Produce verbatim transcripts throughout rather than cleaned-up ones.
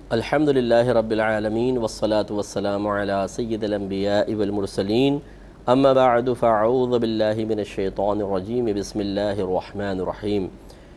الحمد للہ رب العالمین والصلاة والسلام علی سید الانبیاء والمرسلین اما بعد فاعوذ باللہ من الشیطان الرجیم بسم اللہ الرحمن الرحیم۔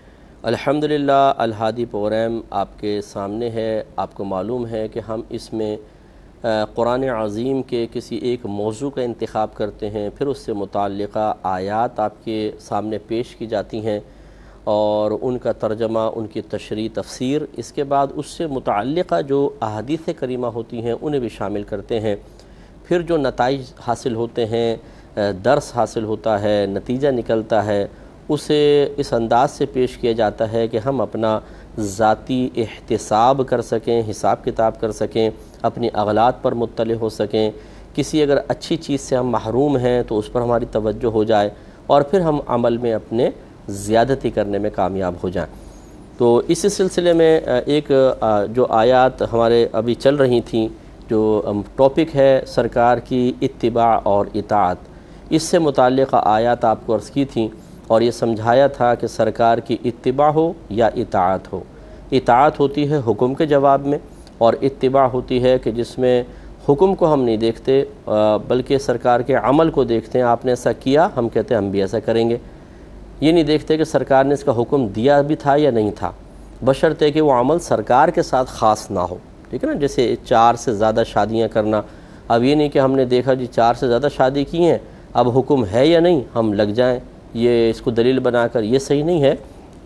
الحمدللہ الہادی پروگرام آپ کے سامنے ہے۔ آپ کو معلوم ہے کہ ہم اس میں قرآن عظیم کے کسی ایک موضوع کا انتخاب کرتے ہیں، پھر اس سے متعلقہ آیات آپ کے سامنے پیش کی جاتی ہیں اور ان کا ترجمہ، ان کی تشریح، تفسیر، اس کے بعد اس سے متعلقہ جو احادیث کریمہ ہوتی ہیں انہیں بھی شامل کرتے ہیں۔ پھر جو نتائج حاصل ہوتے ہیں، درس حاصل ہوتا ہے، نتیجہ نکلتا ہے، اسے اس انداز سے پیش کیا جاتا ہے کہ ہم اپنا ذاتی احتساب کر سکیں، حساب کتاب کر سکیں، اپنی اغلاط پر مطلع ہو سکیں۔ کسی اگر اچھی چیز سے ہم محروم ہیں تو اس پر ہماری توجہ ہو جائے اور پھر ہم عمل میں اپنے زیادتی کرنے میں کامیاب ہو جائیں۔ تو اسی سلسلے میں ایک جو آیات ہمارے ابھی چل رہی تھیں، جو ٹاپک ہے سرکار کی اتباع اور اطاعت، اس سے متعلقہ آیات آپ کو عرض کی تھیں اور یہ سمجھایا تھا کہ سرکار کی اتباع ہو یا اطاعت ہو۔ اطاعت ہوتی ہے حکم کے جواب میں اور اتباع ہوتی ہے کہ جس میں حکم کو ہم نہیں دیکھتے بلکہ سرکار کے عمل کو دیکھتے ہیں۔ آپ نے ایسا کیا، ہم کہتے ہیں ہم بھی ایسا کریں گے۔ یہ نہیں دیکھتے کہ سرکار نے اس کا حکم دیا بھی تھا یا نہیں تھا، بشرطے کہ وہ عمل سرکار کے ساتھ خاص نہ ہو۔ ٹھیک ہے نا، جیسے چار سے زیادہ شادیاں کرنا، اب یہ نہیں کہ ہم نے دیکھا جی چار سے زیادہ شادی کی ہیں، اب حکم ہے یا نہیں ہم لگ جائیں، یہ اس کو دلیل بنا کر، یہ صحیح نہیں ہے۔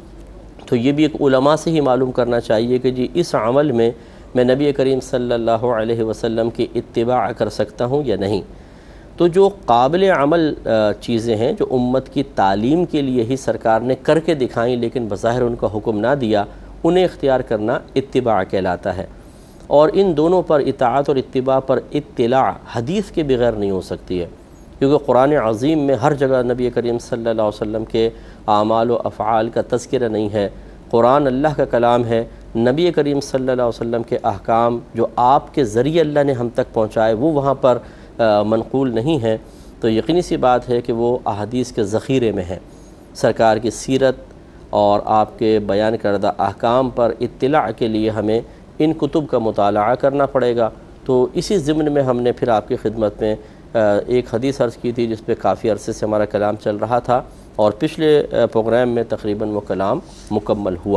تو یہ بھی ایک علماء سے ہی معلوم کرنا چاہیے کہ جی اس عمل میں میں نبی کریم صلی اللہ علیہ وسلم کی اتباع کر سکتا ہوں یا نہیں۔ تو جو قابل عمل چیزیں ہیں جو امت کی تعلیم کے لیے ہی سرکار نے کر کے دکھائیں لیکن بظاہر ان کا حکم نہ دیا، انہیں اختیار کرنا اتباع کہلاتا ہے۔ اور ان دونوں پر، اطاعت اور اتباع پر، اطلاع حدیث کے بغیر نہیں ہو سکتی ہے، کیونکہ قرآن عظیم میں ہر جگہ نبی کریم صلی اللہ علیہ وسلم کے اعمال و افعال کا تذکرہ نہیں ہے۔ قرآن اللہ کا کلام ہے، نبی کریم صلی اللہ علیہ وسلم کے احکام جو آپ کے ذریعے اللہ نے ہم تک پہنچائے وہ وہاں پر منقول نہیں ہے، تو یقینی سی بات ہے کہ وہ احادیث کے ذخیرے میں ہے۔ سرکار کی سیرت اور آپ کے بیان کردہ احکام پر اطلاع کے لیے ہمیں ان کتب کا مطالعہ کرنا پڑے گا۔ تو اسی ضمن میں ہم نے پھر آپ کی خدمت میں ایک حدیث عرض کی تھی جس پہ کافی عرصے سے ہمارا کلام چل رہا تھا اور پچھلے پروگرام میں تقریباً وہ کلام مکمل ہوا۔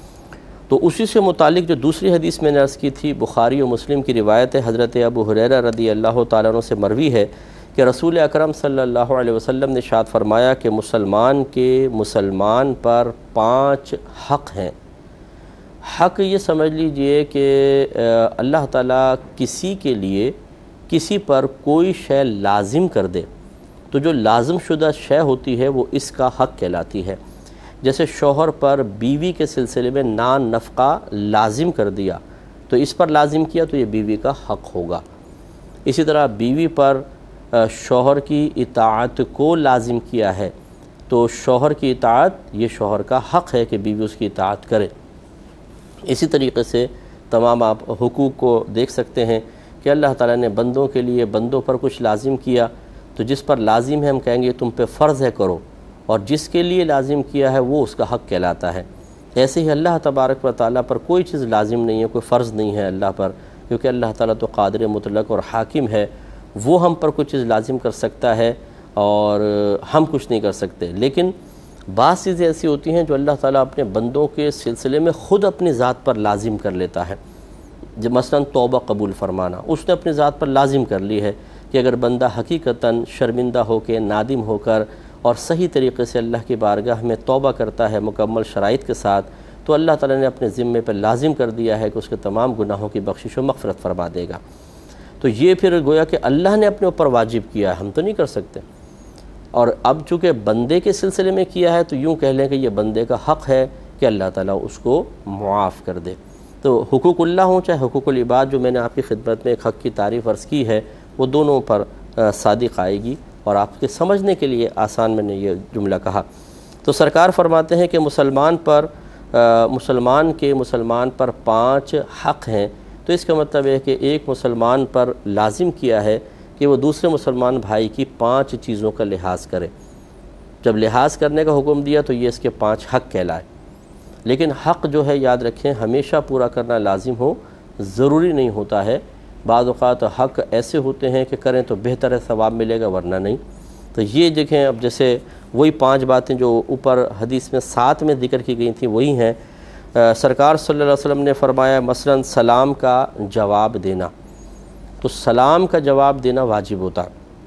تو اسی سے متعلق جو دوسری حدیث میں نے عرض کی تھی، بخاری و مسلم کی روایت ہے، حضرت ابو ہریرہ رضی اللہ تعالیٰ عنہ سے مروی ہے کہ رسول اکرم صلی اللہ علیہ وسلم نے ارشاد فرمایا کہ مسلمان کے مسلمان پر پانچ حق ہیں۔ حق یہ سمجھ لیجئے کہ اللہ تعالیٰ کسی کے لیے کسی پر کوئی شے لازم کر دے تو جو لازم شدہ شے ہوتی ہے وہ اس کا حق کہلاتی ہے۔ جیسے شوہر پر بیوی کے سلسلے میں نان نفقہ لازم کر دیا تو اس پر لازم کیا تو یہ بیوی کا حق ہوگا۔ اسی طرح بیوی پر شوہر کی اطاعت کو لازم کیا ہے تو شوہر کی اطاعت یہ شوہر کا حق ہے کہ بیوی اس کی اطاعت کرے۔ اسی طریقے سے تمام آپ حقوق کو دیکھ سکتے ہیں کہ اللہ تعالیٰ نے بندوں کے لیے بندوں پر کچھ لازم کیا تو جس پر لازم ہے ہم کہیں گے تم پہ فرض ہے کرو، اور جس کے لیے لازم کیا ہے وہ اس کا حق کہلاتا ہے۔ ایسے ہی اللہ تبارک و تعالیٰ پر کوئی چیز لازم نہیں ہے، کوئی فرض نہیں ہے اللہ پر، کیونکہ اللہ تعالیٰ تو قادر مطلق اور حاکم ہے، وہ ہم پر کچھ چیز لازم کر سکتا ہے اور ہم کچھ نہیں کر سکتے۔ لیکن بعض چیزیں ایسی ہوتی ہیں جو اللہ تعالیٰ اپنے بندوں کے سلسلے میں خود اپنی ذات پر لازم کر لیتا ہے۔ جب مثلاً توبہ قبول فرمانا اس نے اپنی ذات پر لازم کر لی ہے کہ اگر بندہ حقیقتاً شرمندہ ہو کے، نادم ہو کر اور صحیح طریقے سے اللہ کی بارگاہ میں توبہ کرتا ہے مکمل شرائط کے ساتھ، تو اللہ تعالیٰ نے اپنے ذمے پر لازم کر دیا ہے کہ اس کے تمام گناہوں کی بخشش و مغفرت فرما دے گا۔ تو یہ پھر گویا کہ اللہ نے اپنے اوپر واجب کیا ہے، ہم تو نہیں کر سکتے۔ اور اب چونکہ بندے کے سلسلے میں کیا ہے تو یوں کہہ لیں کہ یہ بندے کا حق ہے کہ اللہ تعالیٰ اس کو معاف کر دے۔ تو حقوق اللہ ہوں چاہے حقوق العباد، جو میں نے آپ کی خدمت میں ایک حق کی تعریف عرض کی ہے، وہ دونوں پر صادق آئے گی اور آپ کے سمجھنے کے لیے آسان میں نے یہ جملہ کہا۔ تو سرکار فرماتے ہیں کہ مسلمان پر مسلمان کے مسلمان پر پانچ حق ہیں، تو اس کا مطلب ہے کہ ایک مسلمان پر لازم کیا ہے کہ وہ دوسرے مسلمان بھائی کی پانچ چیزوں کا لحاظ کرے۔ جب لحاظ کرنے کا حکم دیا تو یہ اس کے پانچ حق کہلائے۔ لیکن حق جو ہے یاد رکھیں ہمیشہ پورا کرنا لازم ہو ضروری نہیں ہوتا ہے، بعض اوقات حق ایسے ہوتے ہیں کہ کریں تو بہتر ہے، ثواب ملے گا، ورنہ نہیں۔ تو یہ دیکھیں، اب جیسے وہی پانچ باتیں جو اوپر حدیث میں ساتھ میں ذکر کی گئی تھیں وہی ہیں۔ سرکار صلی اللہ علیہ وسلم نے فرمایا مثلا سلام کا جواب دینا، تو سلام کا جواب دینا واجب ہوتا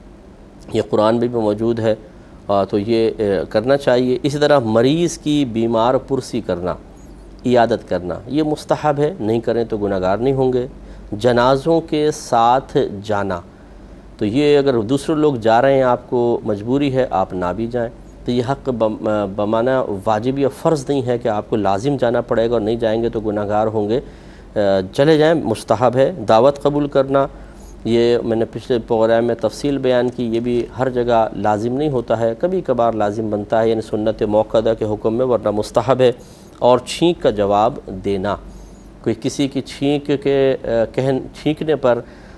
ہے، یہ قرآن میں بھی موجود ہے، تو یہ کرنا چاہیے۔ اسی طرح مریض کی بیمار پرسی کرنا، عیادت کرنا، یہ مستحب ہے، نہیں کریں تو گناہگار نہیں ہوں گے۔ جنازوں کے ساتھ جانا، تو یہ اگر دوسرے لوگ جا رہے ہیں، آپ کو مجبوری ہے، آپ نہ بھی جائیں، تو یہ حق بمعنی واجب یا فرض نہیں ہے کہ آپ کو لازم جانا پڑے گا اور نہیں جائیں گے تو گناہگار ہوں گے، چلے جائیں، مستحب ہے۔ دعوت قبول کرنا، یہ میں نے پچھلے پروگرام میں تفصیل بیان کی، یہ بھی ہر جگہ لازم نہیں ہوتا ہے، کبھی کبھار لازم بنتا ہے، یعنی سنت موقدہ کے حکم میں، ورنہ مستحب ہے۔ اور چھینک کا جواب دینا، کوئی کسی کی چھینک کے کہن چھینکنے پر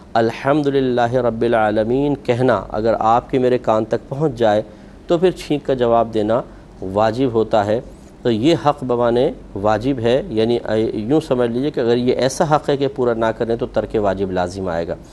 الحمدللہ رب العالمین کہنا اگر آپ کے میرے کان تک پہنچ جائے تو پھر چھینک کا جواب دینا واجب ہوتا ہے۔ تو یہ حق بمانے واجب ہے، یعنی یوں سمجھ لیجئے کہ اگر یہ ایسا حق ہے کہ پورا نہ کریں تو ترک واجب لازم آئے گا۔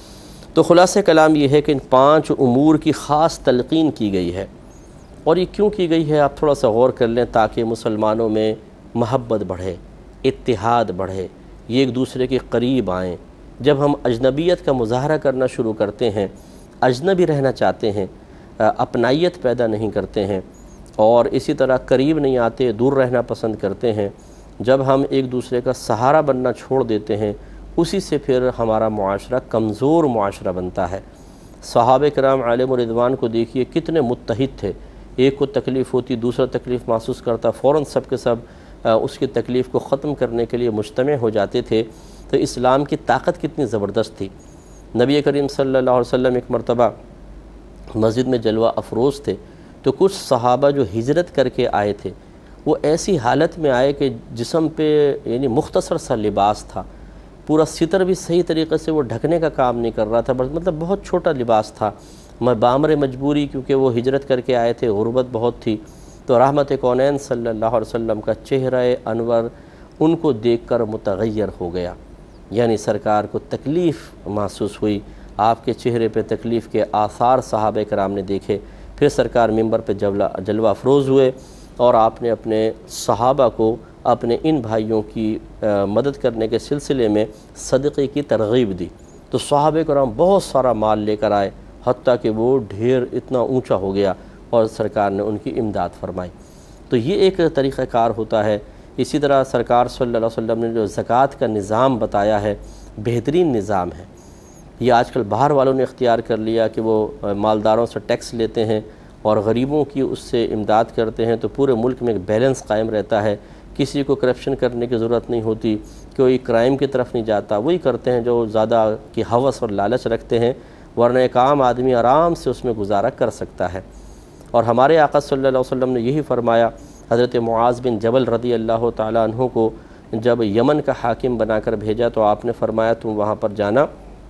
تو خلاصہ کلام یہ ہے کہ ان پانچ امور کی خاص تلقین کی گئی ہے، اور یہ کیوں کی گئی ہے آپ تھوڑا سا غور کر لیں، تاکہ مسلمانوں میں محبت بڑھے، اتحاد بڑھے، یہ ایک دوسرے کے قریب آئیں۔ جب ہم اجنبیت کا مظاہرہ کرنا شروع کرتے ہیں، اجنبی رہنا چاہتے ہیں، اپنائیت پیدا نہیں کرتے ہیں، اور اسی طرح قریب نہیں آتے، دور رہنا پسند کرتے ہیں، جب ہم ایک دوسرے کا سہارا بننا چھوڑ دیتے ہیں، اسی سے پھر ہمارا معاشرہ کمزور معاشرہ بنتا ہے۔ صحابہ کرام علیہم رضوان کو دیکھیے کتنے متحد تھے، ایک کو تکلیف ہوتی دوسرا تکلیف محسوس کرتا، فوراً سب کے سب اس کی تکلیف کو ختم کرنے کے لیے مجتمع ہو جاتے تھے۔ تو اسلام کی طاقت کتنی زبردست تھی۔ نبی کریم صلی اللہ علیہ وسلم ایک مرتبہ مسجد میں جلوہ افروز تھے، تو کچھ صحابہ جو ہجرت کر کے آئے تھے وہ ایسی حالت میں آئے کہ جسم پہ یعنی مختصر سا لباس تھا، پورا ستر بھی صحیح طریقے سے وہ ڈھکنے کا کام نہیں کر رہا تھا، بس مطلب بہت چھوٹا لباس تھا، بامر مجبوری، کیونکہ وہ ہجرت کر کے آئے تھے، غربت بہت تھی۔ تو رحمت کونین صلی اللہ علیہ وسلم کا چہرہ انور ان کو دیکھ کر متغیر ہو گیا، یعنی سرکار کو تکلیف محسوس ہوئی، آپ کے چہرے پہ تکلیف کے آثار صحابہ کرام نے دیکھے۔ پھر سرکار منبر پہ جلوہ افروز ہوئے، اور آپ نے اپنے صحابہ کو اپنے ان بھائیوں کی مدد کرنے کے سلسلے میں صدقے کی ترغیب دی۔ تو صحابہ کرام بہت سارا مال لے کر آئے، حتیٰ کہ وہ ڈھیر اتنا اونچا ہو گیا، اور سرکار نے ان کی امداد فرمائی۔ تو یہ ایک طریقہ کار ہوتا ہے۔ اسی طرح سرکار صلی اللہ علیہ وسلم نے جو زکوٰۃ کا نظام بتایا ہے، بہترین نظام ہے۔ یہ آج کل باہر والوں نے اختیار کر لیا کہ وہ مالداروں سے ٹیکس لیتے ہیں اور غریبوں کی اس سے امداد کرتے ہیں، تو پورے ملک میں ایک بیلنس قائم رہتا ہے، کسی کو کرپشن کرنے کی ضرورت نہیں ہوتی، کوئی کرائم کی طرف نہیں جاتا، وہی کرتے ہیں جو زیادہ کی ہوس اور لالچ رکھتے ہیں، ورنہ ایک عام آدمی آرام سے اس میں گزارا کر سکتا ہے۔ اور ہمارے آقا صلی اللہ علیہ وسلم نے یہی فرمایا، حضرت معاذ بن جبل رضی اللہ تعالیٰ عنہ کو جب یمن کا حاکم بنا کر بھیجا تو آپ نے فرمایا تم وہاں پر جانا،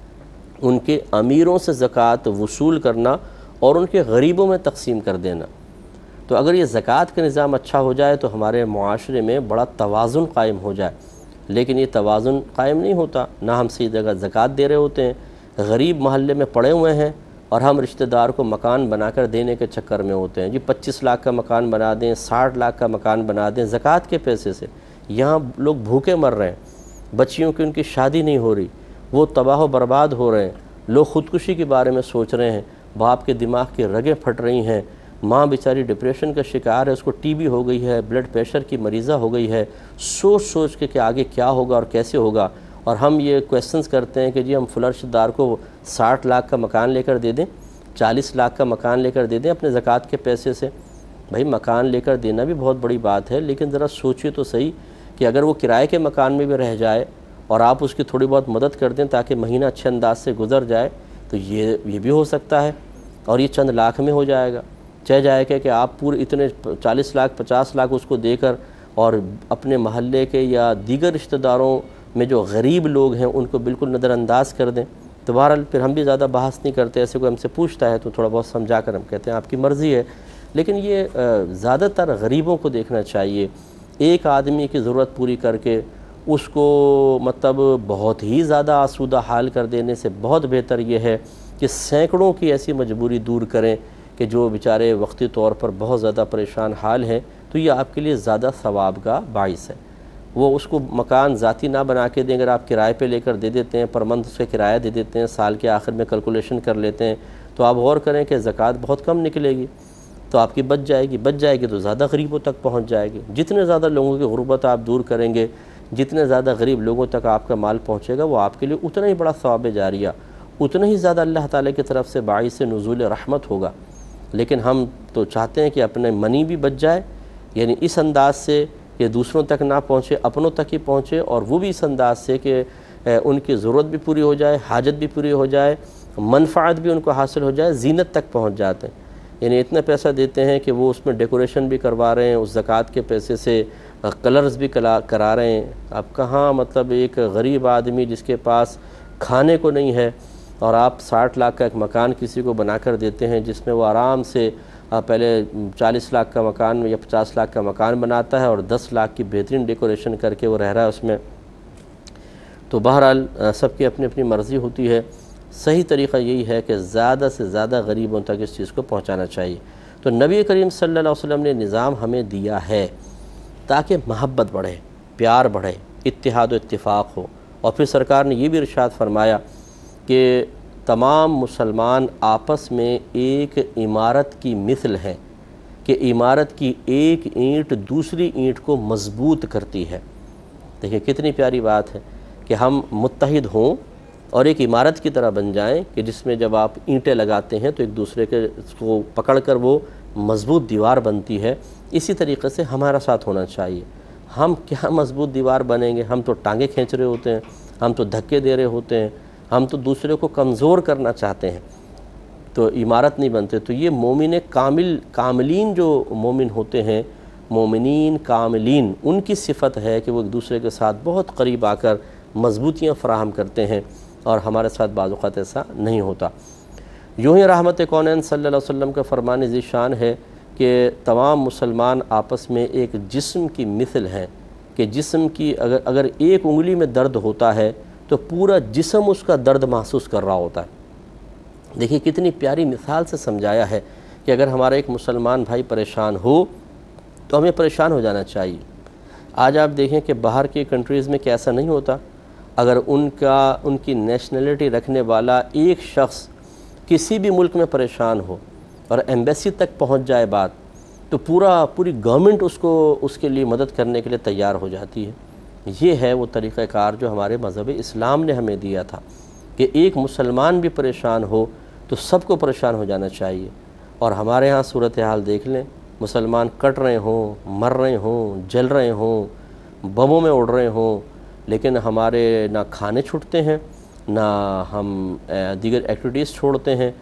ان کے امیروں سے زکوٰۃ وصول کرنا اور ان کے غریبوں میں تقسیم کر دینا۔ تو اگر یہ زکوٰۃ کا نظام اچھا ہو جائے تو ہمارے معاشرے میں بڑا توازن قائم ہو جائے، لیکن یہ توازن قائم نہیں ہوتا، نہ ہم صحیح جگہ زکوٰۃ دے رہے ہوتے ہیں، غریب محلے میں پڑے ہوئے ہیں اور ہم رشتہ دار کو مکان بنا کر دینے کے چکر میں ہوتے ہیں، جی پچیس لاکھ کا مکان بنا دیں، ساٹھ لاکھ کا مکان بنا دیں زکوٰۃ کے پیسے سے، یہاں لوگ بھوکے مر رہے ہیں، بچیوں کی ان کی شادی نہیں ہو رہی، وہ تباہ و برباد ہو رہے ہیں، لوگ خودکشی کے بارے میں سوچ رہے ہیں، باپ کے دماغ کی رگیں پھٹ رہی ہیں، ماں بیچاری ڈپریشن کا شکار ہے، اس کو ٹی بی ہو گئی ہے، بلڈ پریشر کی مریضہ ہو گئی ہے، سوچ سوچ کے کہ آگے کیا ہوگا اور کیسے ہوگا، اور ہم یہ کویسچنز کرتے ہیں کہ جی ہم فلاں رشتہ دار کو ساٹھ لاکھ کا مکان لے کر دے دیں، چالیس لاکھ کا مکان لے کر دے دیں اپنے زکوٰۃ کے پیسے سے۔ بھائی مکان لے کر دینا بھی بہت بڑی بات ہے، لیکن ذرا سوچیے تو صحیح کہ اگر وہ کرائے کے مکان میں بھی رہ جائے اور آپ اس کی تھوڑی بہت مدد کر دیں تاکہ مہینہ اچھے انداز سے گزر جائے، تو یہ یہ بھی ہو سکتا ہے، اور یہ چند لاکھ میں ہو جائے گا۔ چاہے جائے کہ کہ آپ پورے اتنے چالیس لاکھ پچاس لاکھ اس کو دے کر اور اپنے محلے کے یا دیگر رشتہ داروں میں جو غریب لوگ ہیں ان کو بالکل نظر انداز کر دیں، تو بہرحال پھر ہم بھی زیادہ بحث نہیں کرتے، ایسے کوئی ہم سے پوچھتا ہے تو تھوڑا بہت سمجھا کر ہم کہتے ہیں آپ کی مرضی ہے، لیکن یہ زیادہ تر غریبوں کو دیکھنا چاہیے، ایک آدمی کی ضرورت پوری کر کے اس کو مطلب بہت ہی زیادہ آسودہ حال کر دینے سے بہت بہتر یہ ہے کہ سینکڑوں کی ایسی مجبوری دور کریں کہ جو بیچارے وقتی طور پر بہت زیادہ پریشان حال ہیں، تو یہ آپ کے لیے زیادہ ثواب کا باعث ہے۔ وہ اس کو مکان ذاتی نہ بنا کے دیں، اگر آپ کرائے پہ لے کر دے دیتے ہیں، پر منتھ اس کا کرایہ دے دیتے ہیں، سال کے آخر میں کیلکولیشن کر لیتے ہیں، تو آپ غور کریں کہ زکوٰۃ بہت کم نکلے گی، تو آپ کی بچ جائے گی بچ جائے گی تو زیادہ غریبوں تک پہنچ جائے گی۔ جتنے زیادہ لوگوں کی غربت آپ دور کریں گے، جتنے زیادہ غریب لوگوں تک آپ کا مال پہنچے گا، وہ آپ کے لیے اتنا ہی بڑا ثواب جاریہ، اتنا ہی زیادہ اللہ تعالیٰ کی طرف سے باعث نزول رحمت ہوگا۔ لیکن ہم تو چاہتے ہیں کہ اپنے منی بھی بچ جائے، یعنی اس انداز سے کہ دوسروں تک نہ پہنچے، اپنوں تک ہی پہنچے، اور وہ بھی اس انداز سے کہ ان کی ضرورت بھی پوری ہو جائے، حاجت بھی پوری ہو جائے، منفعت بھی ان کو حاصل ہو جائے، زینت تک پہنچ جاتے ہیں۔ یعنی اتنا پیسہ دیتے ہیں کہ وہ اس میں ڈیکوریشن بھی کروا رہے ہیں، اس زکوٰۃ کے پیسے سے کلرز بھی کرا رہے ہیں۔ اب کہاں مطلب ایک غریب آدمی جس کے پاس کھانے کو نہیں ہے، اور آپ ساٹھ لاکھ کا ایک مکان کسی کو بنا کر دیتے ہیں جس میں وہ آرام سے پہلے چالیس لاکھ کا مکان یا پچاس لاکھ کا مکان بناتا ہے اور دس لاکھ کی بہترین ڈیکوریشن کر کے وہ رہ رہا ہے اس میں۔ تو بہرحال سب کی اپنی اپنی مرضی ہوتی ہے، صحیح طریقہ یہی ہے کہ زیادہ سے زیادہ غریبوں تک اس چیز کو پہنچانا چاہیے۔ تو نبی کریم صلی اللہ علیہ وسلم نے نظام ہمیں دیا ہے تاکہ محبت بڑھے، پیار بڑھے، اتحاد و اتفاق ہو، اور پھر سرکار نے یہ بھی ارشاد فرمایا کہ تمام مسلمان آپس میں ایک عمارت کی مثل ہیں، کہ عمارت کی ایک اینٹ دوسری اینٹ کو مضبوط کرتی ہے۔ دیکھیں کتنی پیاری بات ہے کہ ہم متحد ہوں اور ایک عمارت کی طرح بن جائیں کہ جس میں جب آپ اینٹیں لگاتے ہیں تو ایک دوسرے کے کو پکڑ کر وہ مضبوط دیوار بنتی ہے۔ اسی طریقے سے ہمارا ساتھ ہونا چاہیے۔ ہم کیا مضبوط دیوار بنیں گے؟ ہم تو ٹانگیں کھینچ رہے ہوتے ہیں، ہم تو دھکے دے رہے ہوتے ہیں، ہم تو دوسرے کو کمزور کرنا چاہتے ہیں، تو عمارت نہیں بنتے۔ تو یہ مومن کامل کاملین جو مومن ہوتے ہیں، مومنین کاملین، ان کی صفت ہے کہ وہ ایک دوسرے کے ساتھ بہت قریب آ کر مضبوطیاں فراہم کرتے ہیں، اور ہمارے ساتھ بعض اوقات ایسا نہیں ہوتا۔ یوں ہی رحمت کونین صلی اللہ علیہ وسلم کا فرمان ذی شان ہے کہ تمام مسلمان آپس میں ایک جسم کی مثل ہیں، کہ جسم کی اگر اگر ایک انگلی میں درد ہوتا ہے تو پورا جسم اس کا درد محسوس کر رہا ہوتا ہے۔ دیکھیے کتنی پیاری مثال سے سمجھایا ہے کہ اگر ہمارا ایک مسلمان بھائی پریشان ہو تو ہمیں پریشان ہو جانا چاہیے۔ آج آپ دیکھیں کہ باہر کی کنٹریز میں کیا ایسا نہیں ہوتا؟ اگر ان کا ان کی نیشنلٹی رکھنے والا ایک شخص کسی بھی ملک میں پریشان ہو اور ایمبیسی تک پہنچ جائے بات، تو پورا پوری گورنمنٹ اس کو اس کے لیے مدد کرنے کے لیے تیار ہو جاتی ہے۔ یہ ہے وہ طریقہ کار جو ہمارے مذہب اسلام نے ہمیں دیا تھا کہ ایک مسلمان بھی پریشان ہو تو سب کو پریشان ہو جانا چاہیے۔ اور ہمارے ہاں صورتحال دیکھ لیں، مسلمان کٹ رہے ہوں، مر رہے ہوں، جل رہے ہوں، بموں میں اڑ رہے ہوں، لیکن ہمارے نہ کھانے چھوٹتے ہیں، نہ ہم دیگر ایکٹیویٹیز چھوڑتے ہیں۔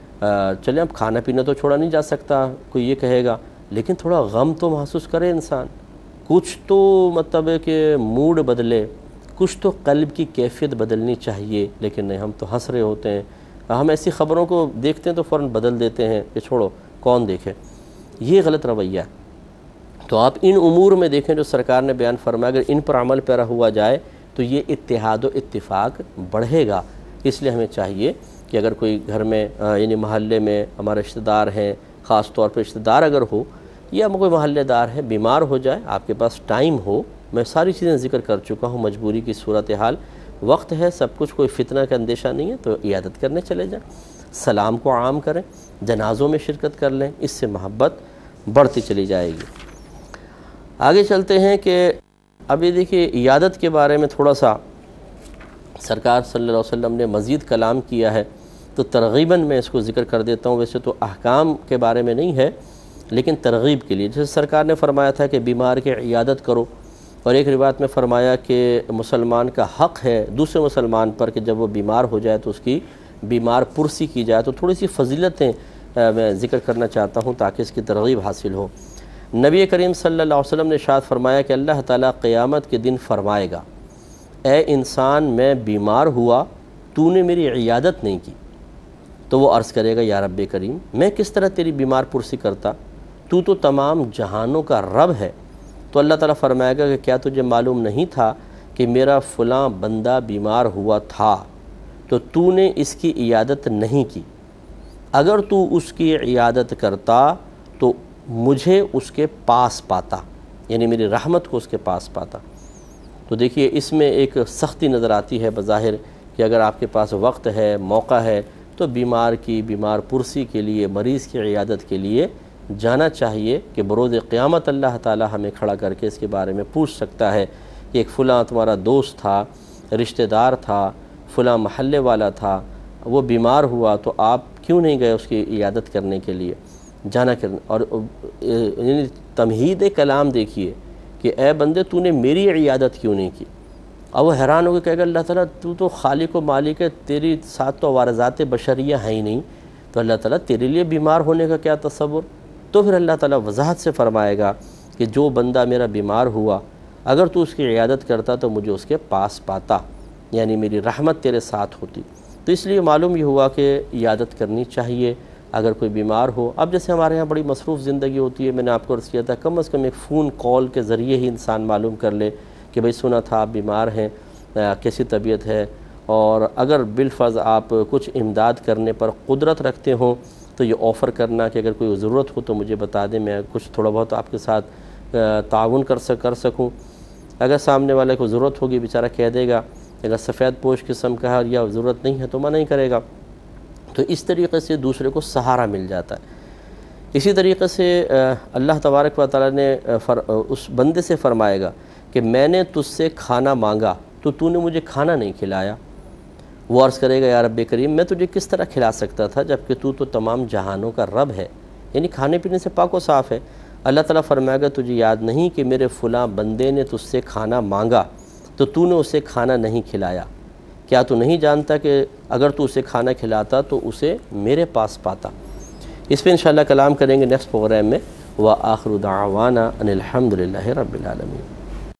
چلیں اب کھانا پینا تو چھوڑا نہیں جا سکتا، کوئی یہ کہے گا، لیکن تھوڑا غم تو محسوس کرے انسان، کچھ تو مطلب ہے کہ موڈ بدلے، کچھ تو قلب کی کیفیت بدلنی چاہیے، لیکن نہیں، ہم تو ہنس رہے ہوتے ہیں۔ ہم ایسی خبروں کو دیکھتے ہیں تو فوراً بدل دیتے ہیں کہ چھوڑو کون دیکھے، یہ غلط رویہ ہے۔ تو آپ ان امور میں دیکھیں جو سرکار نے بیان فرمایا، اگر ان پر عمل پیرا ہوا جائے تو یہ اتحاد و اتفاق بڑھے گا۔ اس لیے ہمیں چاہیے کہ اگر کوئی گھر میں یعنی محلے میں ہمارے رشتہ دار ہیں، خاص طور پہ رشتہ دار اگر ہو یا کوئی محلے دار ہے بیمار ہو جائے، آپ کے پاس ٹائم ہو، میں ساری چیزیں ذکر کر چکا ہوں، مجبوری کی صورتحال، وقت ہے، سب کچھ، کوئی فتنہ کا اندیشہ نہیں ہے، تو عیادت کرنے چلے جائیں، سلام کو عام کریں، جنازوں میں شرکت کر لیں، اس سے محبت بڑھتی چلی جائے گی۔ آگے چلتے ہیں کہ ابھی دیکھیے عیادت کے بارے میں تھوڑا سا سرکار صلی اللہ علیہ وسلم نے مزید کلام کیا ہے، تو ترغیباً میں اس کو ذکر کر دیتا ہوں۔ ویسے تو احکام کے بارے میں نہیں ہے، لیکن ترغیب کے لیے، جیسے سرکار نے فرمایا تھا کہ بیمار کی عیادت کرو، اور ایک روایت میں فرمایا کہ مسلمان کا حق ہے دوسرے مسلمان پر کہ جب وہ بیمار ہو جائے تو اس کی بیمار پرسی کی جائے۔ تو تھوڑی سی فضیلتیں میں ذکر کرنا چاہتا ہوں تاکہ اس کی ترغیب حاصل ہو۔ نبی کریم صلی اللہ علیہ وسلم نے ارشاد فرمایا کہ اللہ تعالیٰ قیامت کے دن فرمائے گا، اے انسان میں بیمار ہوا، تو نے میری عیادت نہیں کی۔ تو وہ عرض کرے گا، یا رب کریم، میں کس طرح تیری بیمار پرسی کرتا، تو تو تمام جہانوں کا رب ہے۔ تو اللہ تعالیٰ فرمائے گا کہ کیا تجھے معلوم نہیں تھا کہ کہ میرا فلاں بندہ بیمار ہوا تھا تو تو نے اس کی عیادت نہیں کی، اگر تو اس کی عیادت کرتا تو مجھے اس کے پاس پاتا، یعنی میری رحمت کو اس کے پاس پاتا۔ تو دیکھیے اس میں ایک سختی نظر آتی ہے بظاہر کہ اگر آپ کے پاس وقت ہے، موقع ہے، تو بیمار کی بیمار پرسی کے لیے، مریض کی عیادت کے لیے جانا چاہیے کہ بروز قیامت اللہ تعالی ہمیں کھڑا کر کے اس کے بارے میں پوچھ سکتا ہے کہ ایک فلاں تمہارا دوست تھا، رشتہ دار تھا، فلاں محلے والا تھا، وہ بیمار ہوا تو آپ کیوں نہیں گئے اس کی عیادت کرنے کے لیے؟ جانا کرنا۔ اور یعنی تمہید کلام دیکھیے کہ اے بندے تو نے میری عیادت کیوں نہیں کی؟ اب وہ حیران ہو کے کہے گا اللہ تعالیٰ تو تو خالق و مالک ہے، تیری ساتھ تو وارثات بشریہ ہیں ہی نہیں، تو اللہ تعالیٰ تیرے لیے بیمار ہونے کا کیا تصور؟ تو پھر اللہ تعالیٰ وضاحت سے فرمائے گا کہ جو بندہ میرا بیمار ہوا اگر تو اس کی عیادت کرتا تو مجھے اس کے پاس پاتا، یعنی میری رحمت تیرے ساتھ ہوتی۔ تو اس لیے معلوم یہ ہوا کہ عیادت کرنی چاہیے اگر کوئی بیمار ہو۔ اب جیسے ہمارے ہاں بڑی مصروف زندگی ہوتی ہے، میں نے آپ کو عرض کیا تھا کم از کم ایک فون کال کے ذریعے ہی انسان معلوم کر لے کہ بھئی سنا تھا آپ بیمار ہیں، کیسی طبیعت ہے، اور اگر بالفرض آپ کچھ امداد کرنے پر قدرت رکھتے ہوں تو یہ آفر کرنا کہ اگر کوئی ضرورت ہو تو مجھے بتا دیں، میں کچھ تھوڑا بہت آپ کے ساتھ تعاون کر سک کر سکوں۔ اگر سامنے والے کو ضرورت ہوگی بیچارہ کہہ دے گا، اگر سفید پوش قسم کا ہے یا ضرورت نہیں ہے تو منع نہیں کرے گا۔ تو اس طریقے سے دوسرے کو سہارا مل جاتا ہے۔ اسی طریقے سے اللہ تبارک و تعالیٰ نے اس بندے سے فرمائے گا کہ میں نے تجھ سے کھانا مانگا تو تو نے مجھے کھانا نہیں کھلایا۔ وہ عرض کرے گا یا رب کریم میں تجھے کس طرح کھلا سکتا تھا جبکہ تو تو تمام جہانوں کا رب ہے، یعنی کھانے پینے سے پاک و صاف ہے۔ اللہ تعالیٰ فرمائے گا تجھے یاد نہیں کہ میرے فلاں بندے نے تجھ سے کھانا مانگا تو تو نے اسے کھانا نہیں کھلایا؟ کیا تو نہیں جانتا کہ اگر تو اسے کھانا کھلاتا تو اسے میرے پاس پاتا؟ اس پہ انشاءاللہ کلام کریں گے نیکسٹ پروگرام میں۔ وآخر دعوانا ان الحمد للہ رب العالمین۔